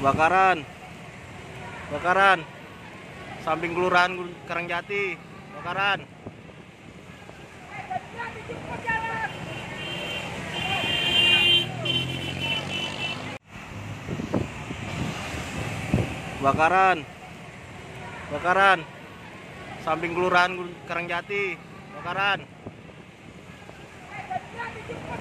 Kebakaran, kebakaran. Samping kelurahan Karangjati, kebakaran. Kebakaran, kebakaran. Samping kelurahan Karangjati, kebakaran.